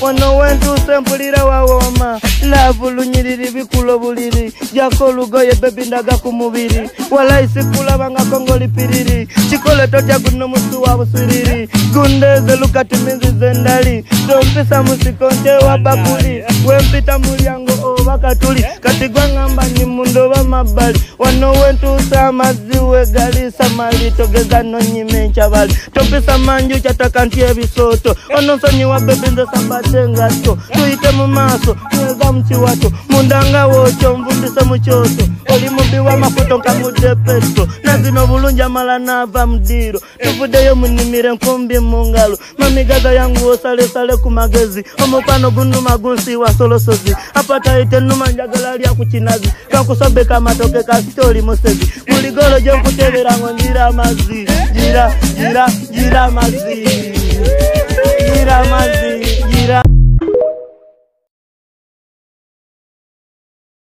wano wentuse mpulira wawoma laavu lunyiriri bikulo buliri jako lugoye bebi ndaga ku mubiri walaisi kulabangako ngolipiriri chikole totya guno musu wa busiriri gundeze lukati minzize ndali tompisa musikonte wa bakuli wempita mulyango oba katuli kati gwangamba nyimundo ba mabali wano wentuse amaziwe galisa mali togeza no nyime nchabali tompisa manju chataka ntie ebisoto ono nsonyi wa bebi nze sambate ngato tuyite mu maaso tweza mchiwato mundanga wocho mvundise muchoto oli mubi wa mafuto nkamude pesto nazino bulunja mala nava mdiro tuvudeyo munimire nkumbi mungalo mamigaza yangu osale sale kumagezi omupano gunuma gunsi wa solosozi apata ite numa njagala lya kuchinazi kakusobeka matoke ka story musezi muligolo je nkutebera ngonjira mazi jira mazi